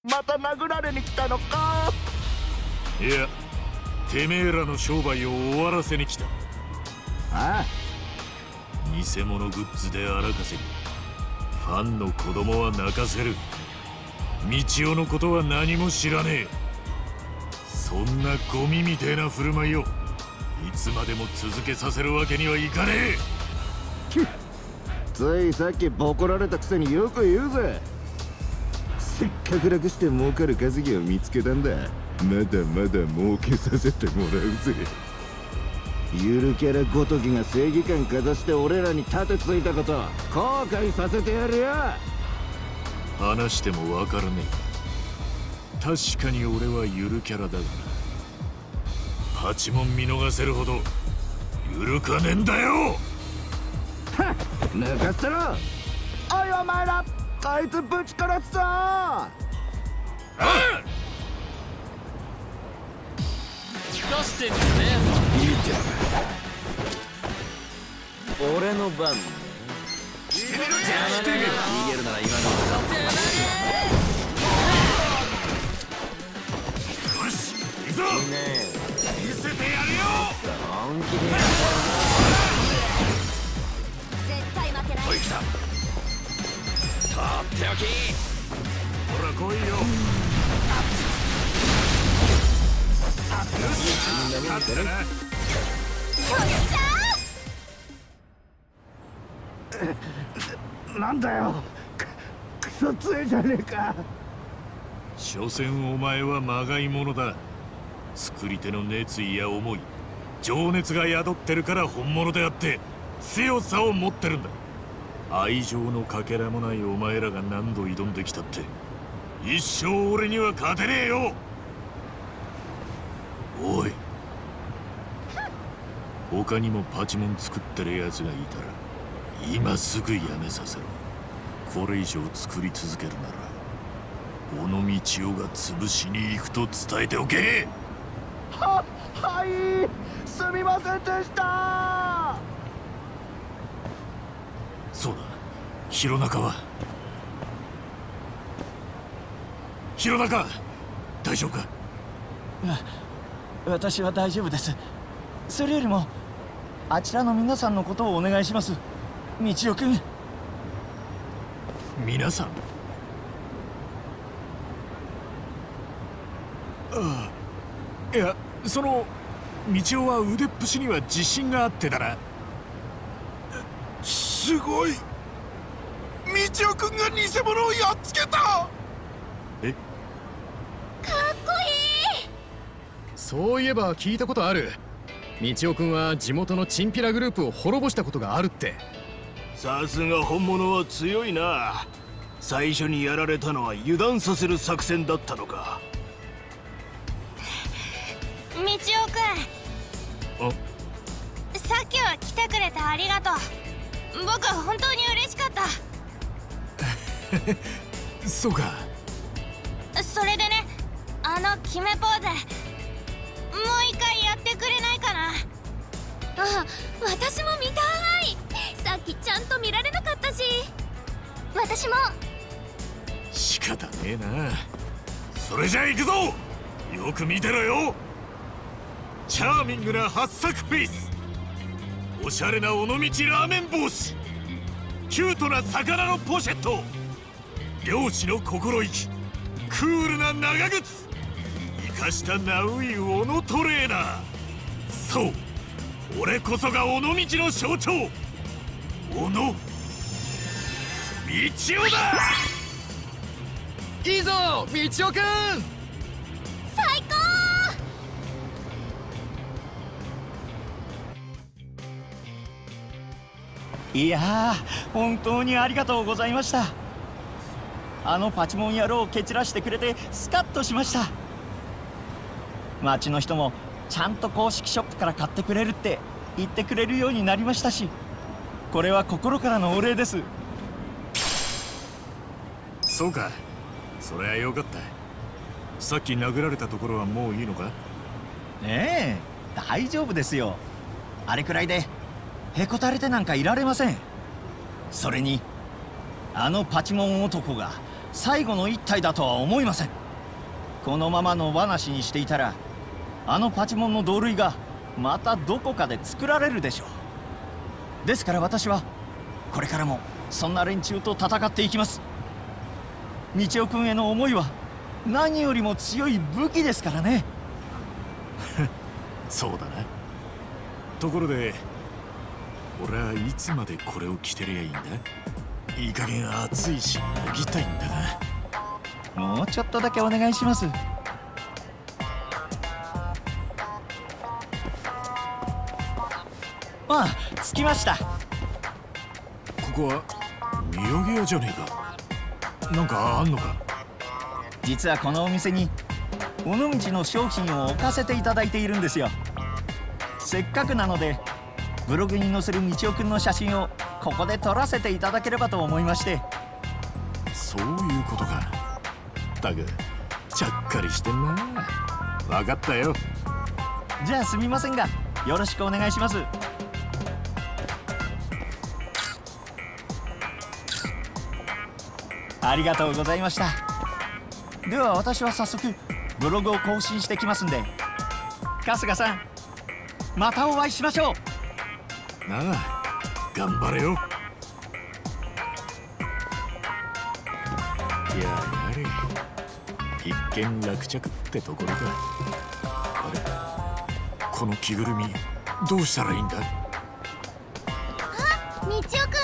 また殴られに来たのか。 いや、てめえらの商売を終わらせに来た。 ああ、 偽物グッズで荒稼ぎ、ファンの子供は泣かせる。道夫のことは何も知らねえ。そんなゴミみてえな振る舞いをいつまでも続けさせるわけにはいかねえ。 ついさっきボコられたくせによく言うぜ。せっかく楽して儲かる稼ぎを見つけたんだ。まだまだ儲けさせてもらうぜ。ゆるキャラごときが正義感かざして俺らに盾ついたこと後悔させてやるよ。 話してもわからねえ。確かに俺はゆるキャラだがな。パチモン見逃せるほどゆるかねえんだよ。 はっ、抜かしてろ。おいお前ら、あいつぶち殺すぞ。 出してんですね。 いいて俺の番ね。 してみろよ。 逃げるなら今のうちだ。 よし、行くぞ。 いいね。 見せてやるよ。 本気でや絶対負けない。 おい来た。とっておき。 ほら来いよ。勝ったな。 なんだよ、クソ強いじゃねえか。 所詮お前はまがいものだ。作り手の熱意や思い、情熱が宿ってるから本物であって強さを持ってるんだ。愛情のかけらもないお前らが何度挑んできたって一生俺には勝てねえよ。おい、他にもパチモン作ってるやつがいたら今すぐやめさせろ。これ以上作り続けるなら尾道夫が潰しに行くと伝えておけ。 はい、すみませんでした。 そうだ、弘中は。弘中、大丈夫か。 私は大丈夫です。それよりもあちらの皆さんのことをお願いします、道夫君。 皆さん。ああ、いや、その道夫は腕っぷしには自信があってだな。 すごい、道夫君が偽物をやっつけた。 え、 かっこいい。 そういえば聞いたことある。道夫君は地元のチンピラグループを滅ぼしたことがあるって。 さすが本物は強いな。最初にやられたのは油断させる作戦だったのか。 道夫君、さっきは来てくれてありがとう。僕は本当に嬉しかった。 そうか。 それでね、あの決めポーズもう一回やってくれないかな。あ、私も見たい。さっきちゃんと見られなかったし。私も。 仕方ねえな。それじゃあ行くぞ。よく見てろよ。チャーミングな八作フェイス、おしゃれな尾道ラーメン帽子、キュートな魚のポシェット、漁師の心意気、クールな長靴、生かしたナウい尾のトレーナー。そう、俺こそが尾道の象徴、尾の道夫だ。 いいぞ道夫くん。 最高。 いやー、本当にありがとうございました。あのパチモン野郎を蹴散らしてくれてスカッとしました。町の人もちゃんと公式ショップから買ってくれるって言ってくれるようになりましたし、これは心からのお礼です。 そうか、そりゃよかった。さっき殴られたところはもういいのか。 ええ、大丈夫ですよ。あれくらいでへこたれてなんかいられません。それにあのパチモン男が最後の一体だとは思いません。このままの話にしていたらあのパチモンの同類がまたどこかで作られるでしょう。ですから私はこれからもそんな連中と戦っていきます。道夫君への思いは何よりも強い武器ですからね。 そうだな。ところで俺はいつまでこれを着てりゃいいんだ？いい加減暑いし脱ぎたいんだが。 もうちょっとだけお願いします。ああ、着きました。 ここは土産屋じゃねえか。なんかあんのか？ 実はこのお店に尾道の商品を置かせていただいているんですよ。せっかくなのでブログに載せる道夫くんの写真をここで撮らせていただければと思いまして。 そういうことか。だがちゃっかりしてんな。分かったよ。 じゃあすみませんがよろしくお願いします。ありがとうございました。では私は早速ブログを更新してきますんで、春日さんまたお会いしましょう。 なあ、頑張れよ。やはり一見落着ってところだ。あれ、この着ぐるみどうしたらいいんだ？ あ、道夫くん